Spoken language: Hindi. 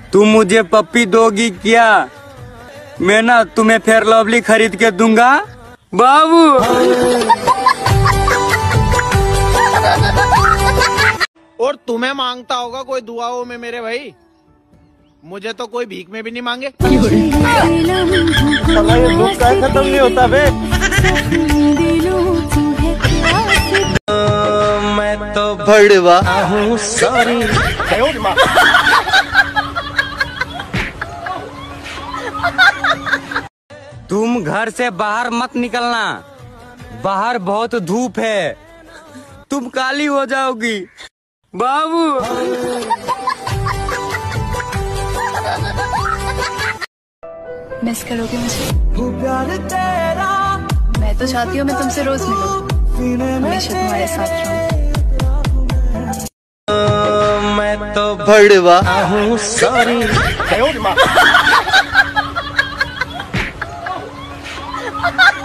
तुम मुझे पप्पी दोगी क्या? मैं ना तुम्हें फेयर लवली खरीद के दूंगा बाबू। और तुम्हें मांगता होगा कोई दुआओं में मेरे भाई, मुझे तो कोई भीख में भी नहीं मांगे। खत्म नहीं होता बे। मैं तो भड़वा हूँ सॉरी। तुम घर से बाहर मत निकलना, बाहर बहुत धूप है, तुम काली हो जाओगी बाबू। मिस करोगे मुझे? मैं तो चाहती हूँ मैं तुमसे रोज मिलूं, हमेशा तुम्हारे साथ रहूं। मैं तो भड़वा हूँ सॉरी।